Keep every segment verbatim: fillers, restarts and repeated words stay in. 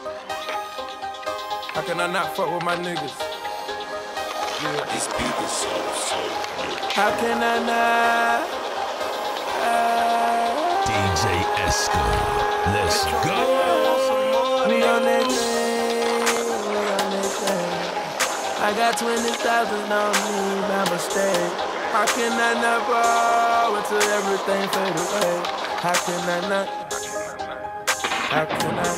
How can I not fuck with my niggas? Yeah. This beat is so, so good. How can I not? Uh, D J Esco, let's go. We on that thing, we on that thing. I got twenty thousand on me by mistake. How can I not fall until everything fade away? How can I not? How can I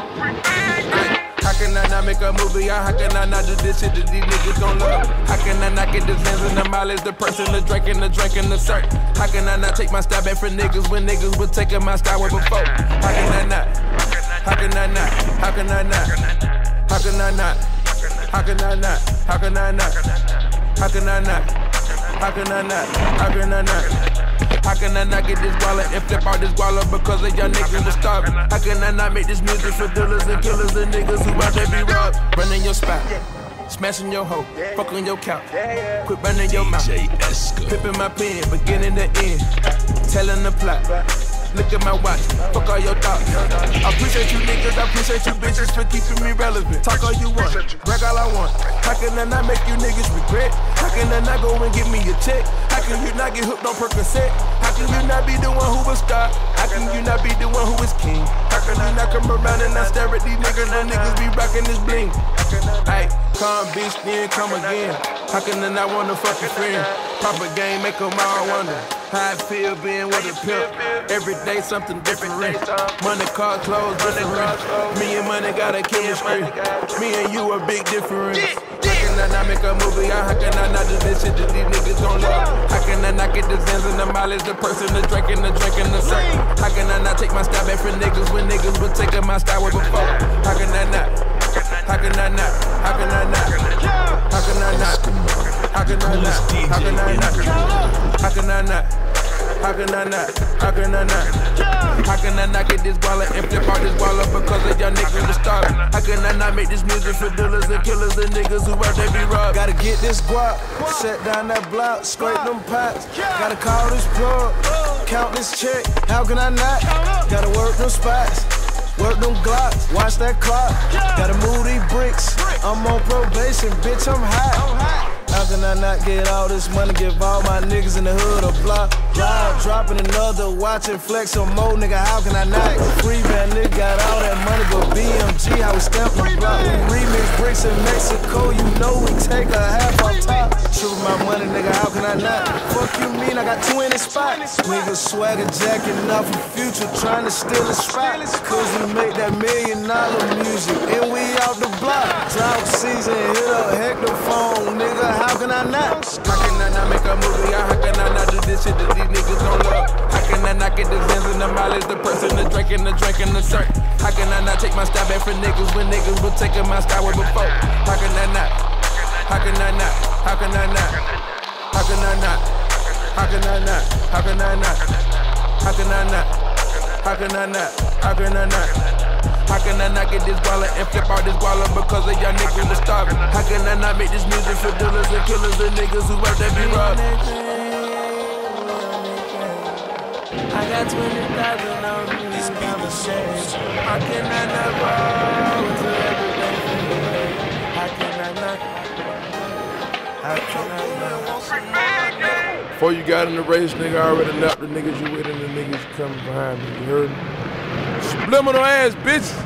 not? How can I not make a movie? How can I not do this shit that these niggas gon' love? How can I not get the Zans and the mileage, the person, the drink and the drink and the cert? How can I not take my style back for niggas when niggas was taking my style way before? How can I not? How can I not? How can I not? How can I not? How can I not? How can I not? How can I not? How can I not? How can I not? How can I not get this wallet and flip out this wallet because of y'all niggas was starving? How can I not make this music for dealers and killers and niggas who out there be robbed? Running your spot, smashing your hoe, fucking your couch, quit running your mouth, pippin' my pen, beginning to end, telling the plot. Look at my watch, fuck all your thoughts. I appreciate you niggas, I appreciate you bitches for keeping me relevant. Talk all you want, brag all I want. How can I not make you niggas regret? How can I not go and give me a check? How can you not get hooked on Percocet? How can you not be the one who was star? How can you not be the one who is king? How can you not come around and not stare at these niggas? The niggas be rocking this bling. Ay, come bitch, then come again. How can I not want a fucking friend? Proper game, make them all wonder how I feel being with a pimp. Every day something different. Money, cars, clothes, different. Me and money got a chemistry. Me and you a big difference. How can I not make a movie? How can I not do this shit that these niggas gon' love? How can I not get the Zans and the mileage, the person, the drink and the drink and the cert? How can I not take my style back for niggas when niggas was taking my style way before? How can I not? How can I not? How can I not? How can I not? How can I not? How can I not? How can I not? How can I not? How can I not? How can I not get this wallet and flip out this wallet because of y'all niggas was starving? How can I not make this music for dealers and killers and niggas who out there be robbed? Gotta get this guap, shut down that block, scrape them pots. Gotta call this plug, count this check. How can I not? Gotta work them spots, work them glocks, watch that clock. Gotta move these bricks. I'm on probation, bitch. I'm hot. How can I not get all this money? Give all my niggas in the hood a block. Drive, dropping another, watching flex on more, nigga. How can I not? Free band nigga got all that money, but B M G, how we stamp the block. We remix bricks in Mexico, you know we take a half on top. Triple my money, nigga, how can I not? Fuck you mean, I got twenty spots. Niggas swagger jacking off the future, trying to steal a spot. Cause we make that million dollar music, and we out the block. Drought season, hit up Hector phone, nigga. How can I not? How can I not make a movie? How can I not do this shit that these niggas gon' love? How can I not get the Zans and the mileage, the person, the drink and the drink and the cert? How can I not take my style back for niggas when niggas was taking my style way before? How can I not? How can I not? How can I not? How can I not? How can I not? How can I not? How can I not? How can I not? How can I not? How can I not get this wallet and flip out this wallet because of y'all niggas was starving? How can I not make this music for dealers and killers and niggas who out there be robbed? I got twenty thousand on me. This beat is so, so. How can I not fall into everything from the way? How can I not? How can I not? Before you got in the race, nigga, I already left the niggas you with and the niggas coming behind me. You heard me? Subliminal ass bitches.